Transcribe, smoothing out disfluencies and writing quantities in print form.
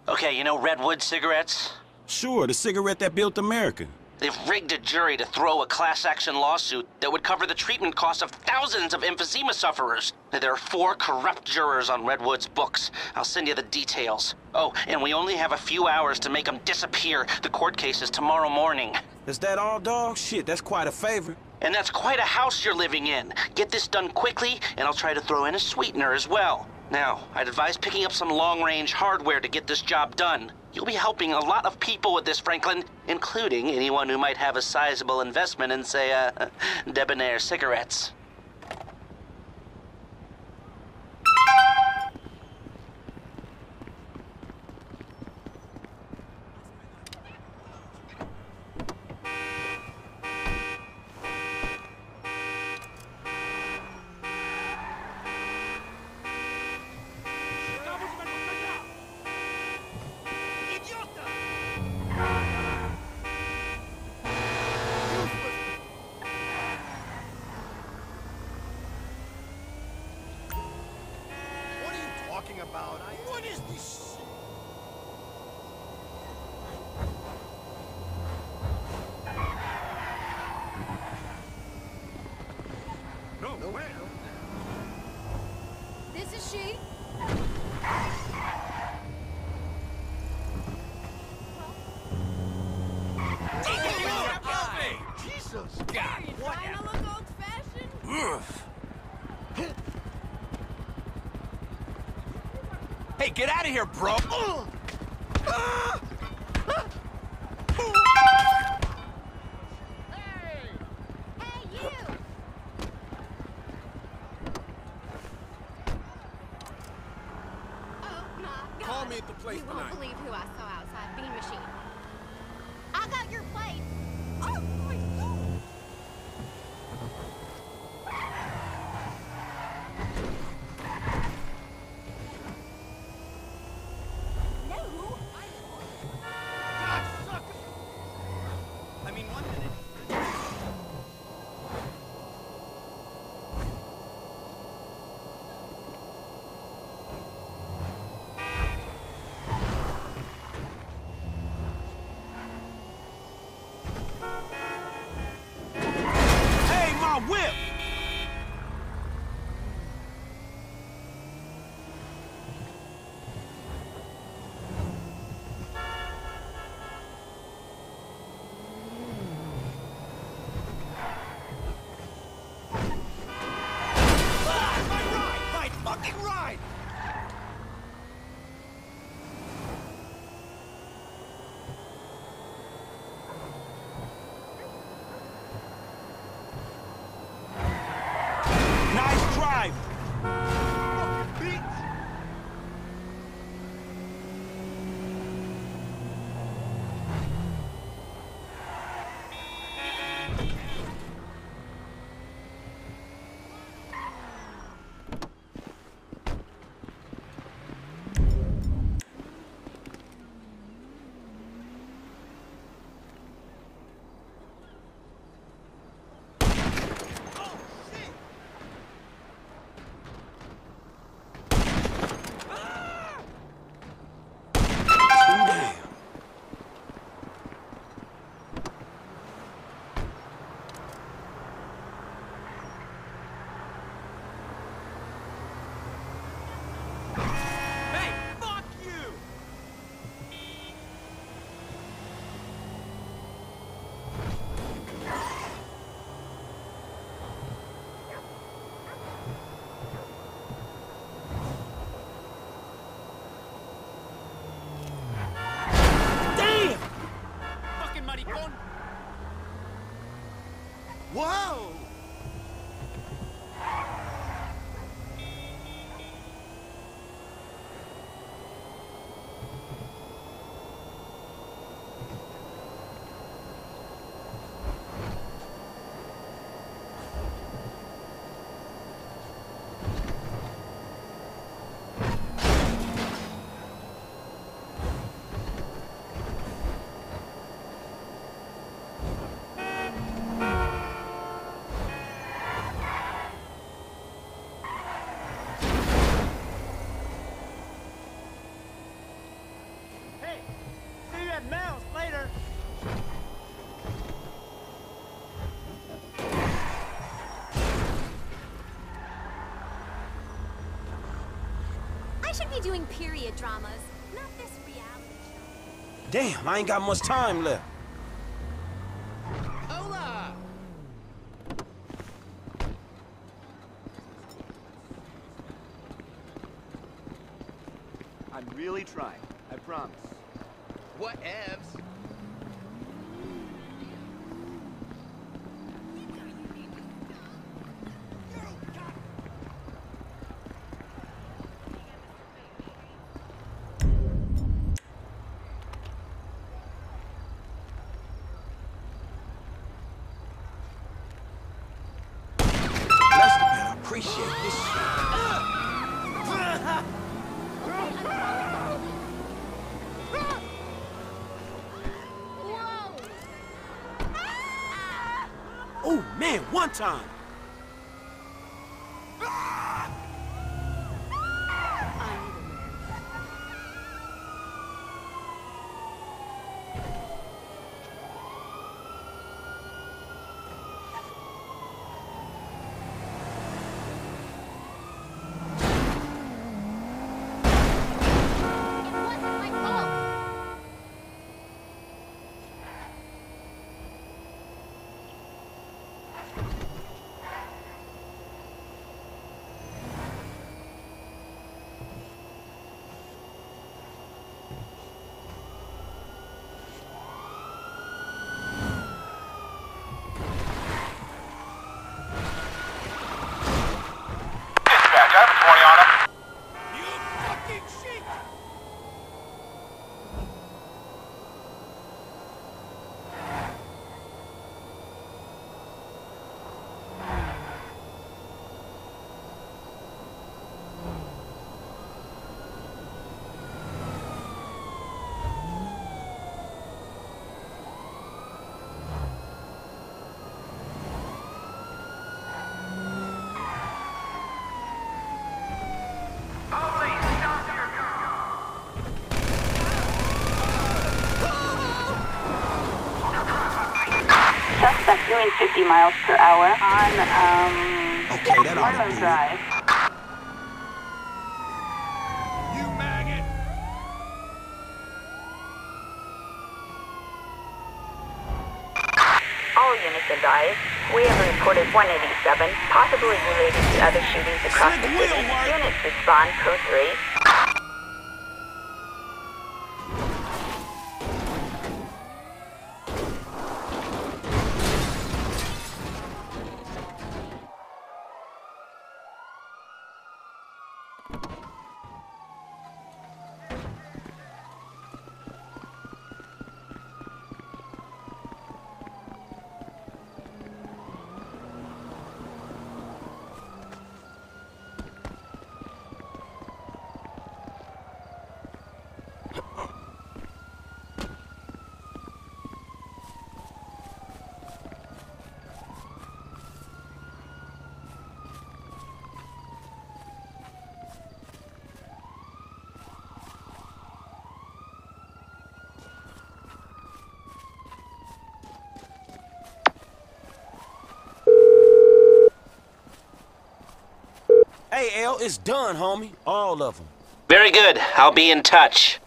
Okay, you know Redwood cigarettes? Sure, the cigarette that built America. They've rigged a jury to throw a class action lawsuit that would cover the treatment costs of thousands of emphysema sufferers. There are 4 corrupt jurors on Redwood's books. I'll send you the details. Oh, and we only have a few hours to make them disappear. The court case is tomorrow morning. Is that all, dog? Shit, that's quite a favor. And that's quite a house you're living in. Get this done quickly, and I'll try to throw in a sweetener as well. Now, I'd advise picking up some long-range hardware to get this job done. You'll be helping a lot of people with this, Franklin, including anyone who might have a sizable investment in, say, Debonair cigarettes. About what is this? No way. This is she. Jesus, God! Are you trying to look old-fashioned? Hey, get out of here, bro! Hey, you! Oh, my God. Call me at the place You tonight. won't believe who I saw outside Bean Machine. I got your place. Oh, my God. No. I mean, 1 minute. Hey, my whip! My fucking ride! Nice drive! Hey, fuck you! Damn! Fucking maricón! Whoa! mouse later. I should be doing period dramas, not this reality show. Damn, I ain't got much time left. Hola! I'm really trying. I promise. Whatevs. Lester, man, I appreciate this shit. Oh, man, one time. It wasn't my fault. You fucking shit! Suspect doing 50 miles per hour on, Okay, that ought to Marlow do it. Drive. You maggot! All units advised. We have reported 187, possibly related to other shootings across the Slick city. wheel work. Units respond code 3. Hey, L, it's done, homie. All of them. Very good. I'll be in touch.